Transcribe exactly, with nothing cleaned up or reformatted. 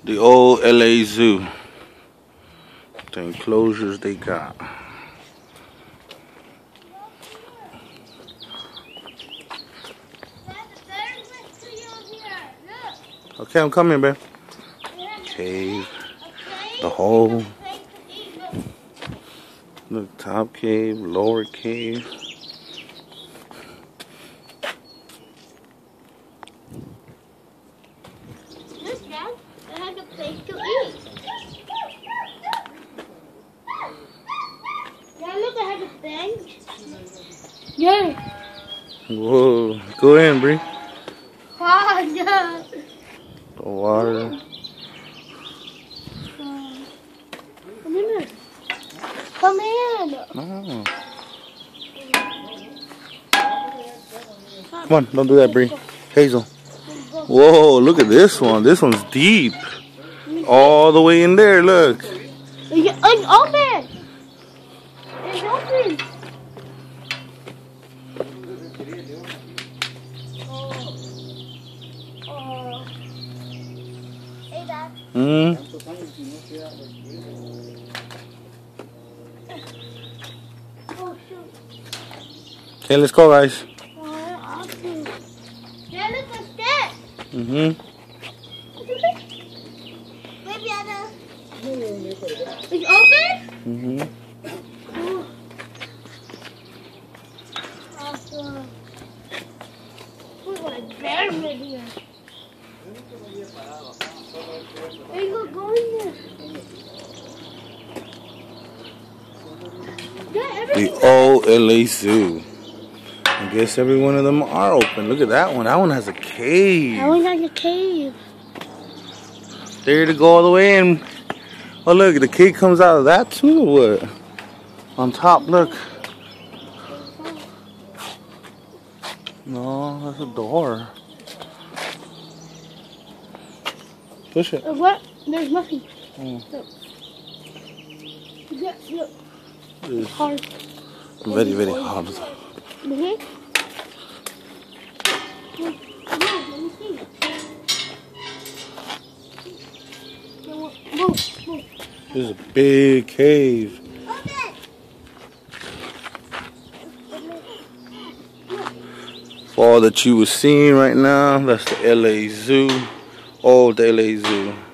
The old L A Zoo. The enclosures they got. Okay, I'm coming, babe. Cave. The hole. The top cave, lower cave. Look, Dad. It has a place to eat. Dad, look, it has a bench. Yeah. Whoa. Go in, Bree. Oh, no. The water. Come in. Come in. Oh. Come on, don't do that, Bree. Hazel. Whoa, look at this one. This one's deep. All the way in there, look. It's open. It's open. Oh. Oh. Hey, Dad. Hmm. Oh, shoot. Okay, let's go, guys. Oh, awesome. Yeah, look at that. Mm-hmm. Maybe I know. It's open? Mm-hmm. Oh. Awesome. Look what a bear right here. Hey, look, go in there. Yeah, everything. The old L A Zoo. I guess every one of them are open. Look at that one. That one has a cave. That one has a cave. There to go all the way in. Oh, look, the kid comes out of that too, or what? On top, look. No, that's a door. Push it. Uh, what? There's nothing. Oh. Look. Yeah, look. It's Hard. very, very hard. Mm-hmm. Look, come on, let me see. Move, move. This is a big cave. For all that you were seeing right now, that's the L A Zoo. Old L A Zoo.